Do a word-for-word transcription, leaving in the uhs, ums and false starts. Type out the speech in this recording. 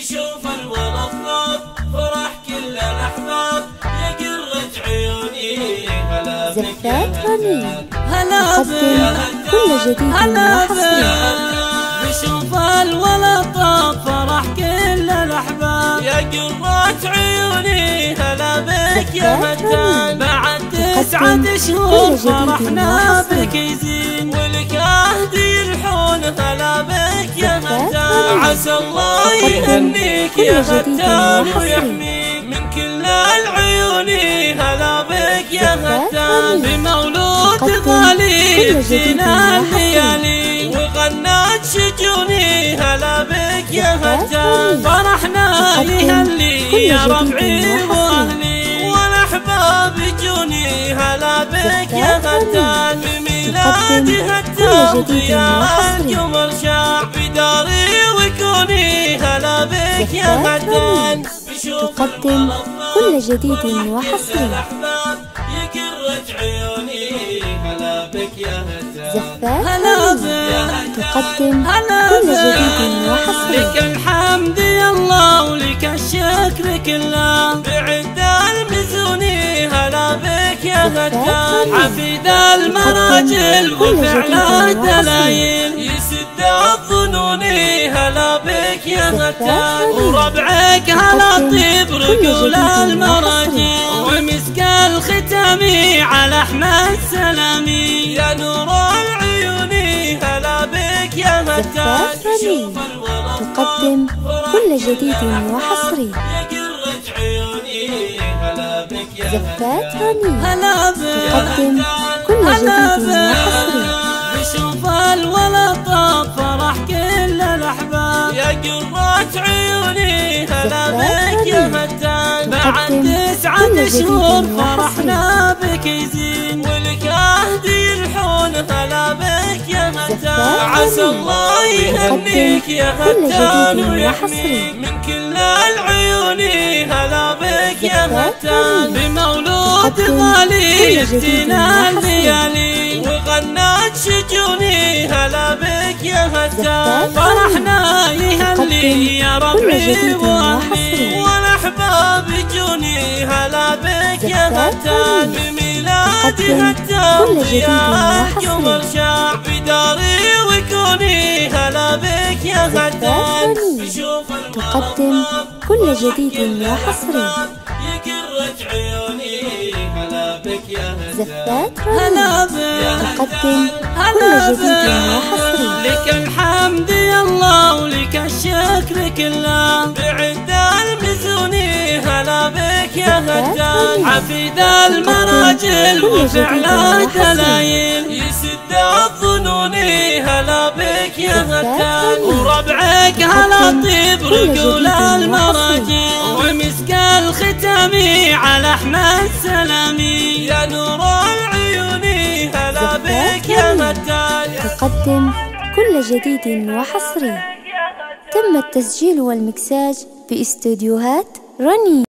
يشوف الولد طاب فرح كل الأحباب يقرج عيوني هلا بك يا هتان هلا بك كل جديد وحصري. يشوف الولد طاب فرح كل الأحباب يقرج عيوني هلا بك يا هتان بعد تسعة شهور فرحنا بك يزين ولك أهدي الحون هلا بك يا هتان عسى الله يهنيك يا هتان ويحميك من كل العيون هلا بك يا هتان بمولود غالي فينا الليالي وغنات شجوني هلا بك يا هتان فرحنا يهلي يا ربعي واهلي والاحباب يجوني هلا بك يا هتان بميلاد هتان ضياء القمر شاع بداري وكوني هلا بك يا هتان تقدم كل جديد وحصري. يقرج عيوني هلا بك يا هتان زفات تقدم كل جديد وحصري. لك الحمد يا الله ولك الشكر كله بعد المزوني هلا بك يا هتان حفيد المراجل وفعل الدلايل يسد الظنون هلا بك يا هتان وربعك هلا طيب رجول المراجل ومسك الختام على احمد سلامي يا نور العيون هلا بك يا هتان تقدم كل جديد وحصري. يقرج عيوني هلا بك يا زفات هلا بك تقدم كل جديد وحصري. يشوف الولد طاب فرح كل الأحباب يقرج عيوني هلا بك يا هتان بعد تسعة شهور فرحنا بك يزين ولك أهدي الحون هلا بك يا هتان عسى الله يهنيك يا هتان ويحميك من كل العيون هلا بك يا هتان بمولود غالي يفتنا الليالي وغنات شجوني هلا بك يا هتان فرحنا يهلي يا ربعي واهلي والاحباب يجوني هلا بك يا هتان بميلاد هتان ضياء القمر شاع بداري وكوني هلا بك يا هتان تقدم كل جديد وحصري. يقرج عيوني هلا بك يا زفات هلا بك تقدم كل جديد وحصري. لك الحمد يا الله ولك الشكر كله بعد المزوني هلا بك يا هتان حفيد المراجل وفعل الدلايل يسد الظنون هلا بك يا هتان وربعك هلا طيب رجول المراجل ومسك الختام على احمد سلامي يا نور العيون هلا بك يا هتان تقدم كل جديد وحصري. تم التسجيل والمكساج في استوديوهات رني.